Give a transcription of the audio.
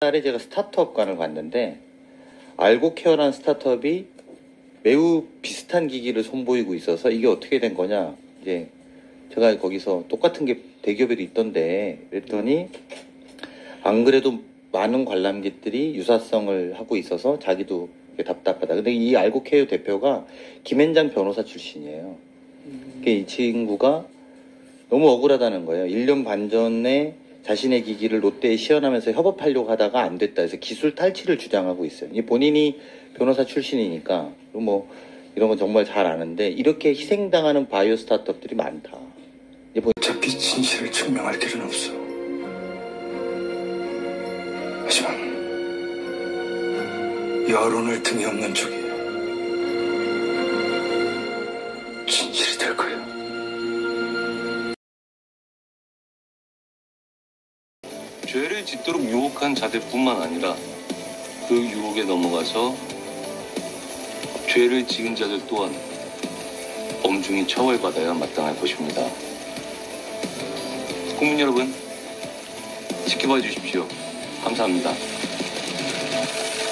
옛날에 제가 스타트업관을 갔는데 알고케어라는 스타트업이 매우 비슷한 기기를 선보이고 있어서 이게 어떻게 된 거냐, 이제 제가 거기서 똑같은 게 대기업에도 있던데 그랬더니 안 그래도 많은 관람객들이 유사성을 하고 있어서 자기도 답답하다. 근데 이 알고케어 대표가 김앤장 변호사 출신이에요. 이 친구가 너무 억울하다는 거예요. 1년 반 전에 자신의 기기를 롯데에 시연하면서 협업하려고 하다가 안 됐다 해서 기술 탈취를 주장하고 있어요. 본인이 변호사 출신이니까 뭐 이런 건 정말 잘 아는데 이렇게 희생당하는 바이오 스타트업들이 많다. 어차피 진실을 증명할 길은 없어. 하지만 여론을 등에 업는 쪽이 진실이 될 거야. 죄를 짓도록 유혹한 자들뿐만 아니라 그 유혹에 넘어가서 죄를 지은 자들 또한 엄중히 처벌받아야 마땅할 것입니다. 국민 여러분, 지켜봐 주십시오. 감사합니다.